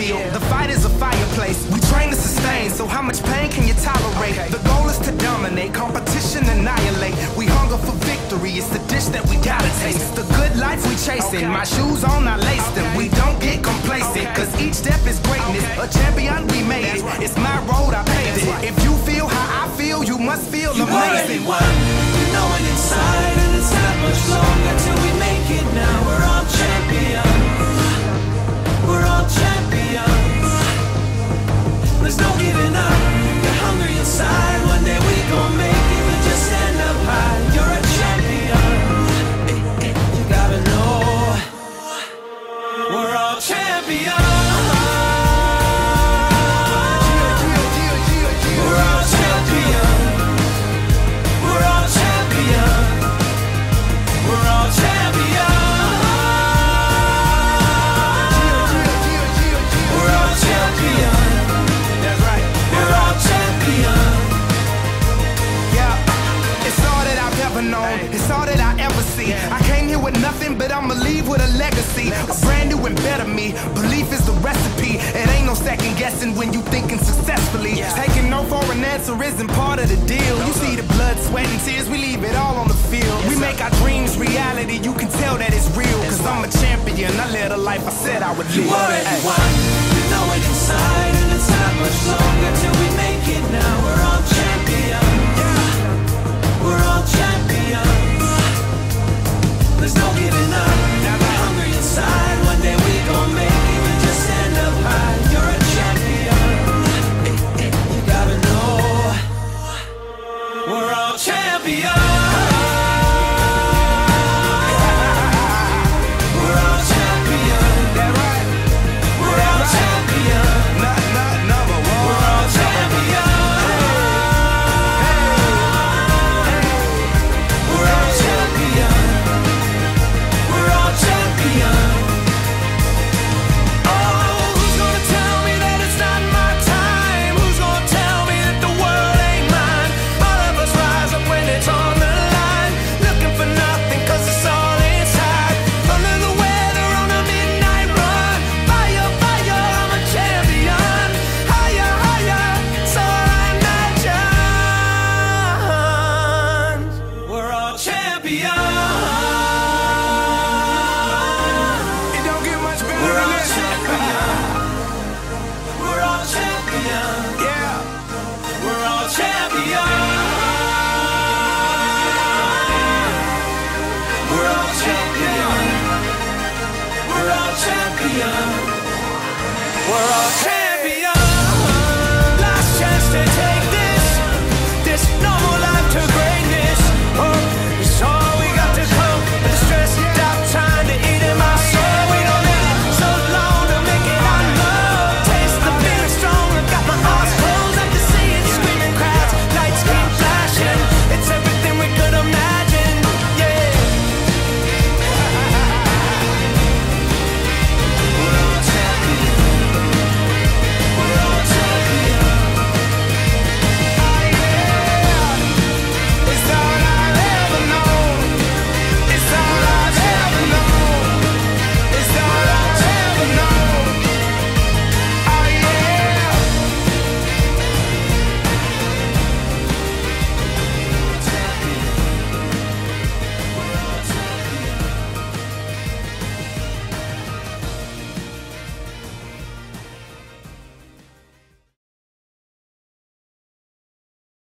battlefield. The fight is a fireplace. We train to sustain, so how much pain can you tolerate? The goal is to dominate, competition annihilate. We hunger for victory, it's the dish that we gotta taste. The good life we chasing, my shoes on, I lace them. We don't get complacent, cause each step is greatness. A champion, we made it. It's my road, I paved it. If you feel how I feel, you must feel amazing. You know it inside, and it's not much longer till we make it now. We're all champions. We're all champions. There's no giving up. You're hungry inside. One day we gon' make it. We just stand up high. You're a champion. You gotta know we're all champions. It's all that I ever see. I came here with nothing, but I'ma leave with a legacy. A brand new and better me. Belief is the recipe. It ain't no second guessing when you thinking successfully. Taking no for an answer isn't part of the deal. You see the blood, sweat, and tears, we leave it all on the field. We make our dreams reality, you can tell that it's real. Cause I'm a champion, I live the life I said I would live. You already won, you know it inside, and it's not much longer till we make it now. We're all champions. We're all champions. There's no giving up. We're hungry inside. One day we gon' make it. We just stand up high. You're a champion. You gotta know we're all champions.